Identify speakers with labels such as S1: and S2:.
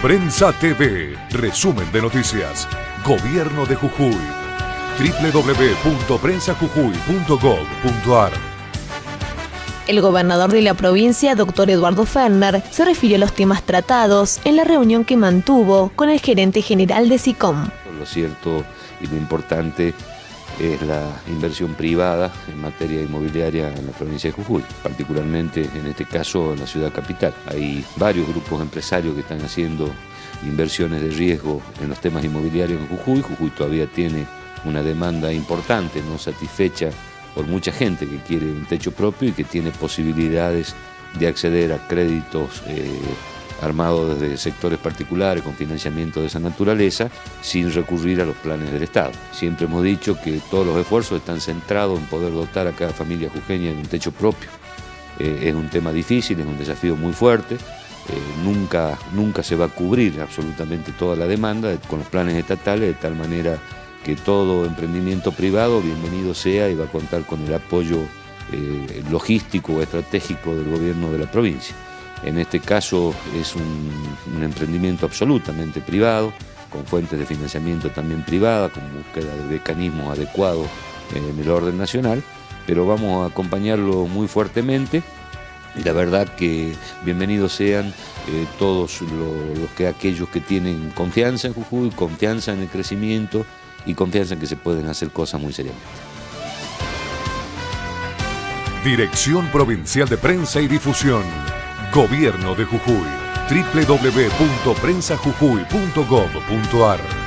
S1: Prensa TV, resumen de noticias. Gobierno de Jujuy. www.prensajujuy.gov.ar.
S2: El gobernador de la provincia, doctor Eduardo Ferner, se refirió a los temas tratados en la reunión que mantuvo con el gerente general de SICOM.
S3: Lo cierto y lo importante es la inversión privada en materia inmobiliaria en la provincia de Jujuy, particularmente en este caso en la ciudad capital. Hay varios grupos empresarios que están haciendo inversiones de riesgo en los temas inmobiliarios en Jujuy. Jujuy todavía tiene una demanda importante, no satisfecha por mucha gente que quiere un techo propio y que tiene posibilidades de acceder a créditos armados desde sectores particulares con financiamiento de esa naturaleza sin recurrir a los planes del Estado. Siempre hemos dicho que todos los esfuerzos están centrados en poder dotar a cada familia jujeña de un techo propio. Es un tema difícil, es un desafío muy fuerte. Nunca se va a cubrir absolutamente toda la demanda con los planes estatales, de tal manera que todo emprendimiento privado, bienvenido sea, y va a contar con el apoyo logístico o estratégico del gobierno de la provincia. En este caso es un emprendimiento absolutamente privado, con fuentes de financiamiento también privadas, con búsqueda de mecanismos adecuados en el orden nacional, pero vamos a acompañarlo muy fuertemente. Y la verdad que bienvenidos sean todos aquellos que tienen confianza en Jujuy, confianza en el crecimiento y confianza en que se pueden hacer cosas muy seriamente.
S1: Dirección Provincial de Prensa y Difusión. Gobierno de Jujuy. www.prensajujuy.gov.ar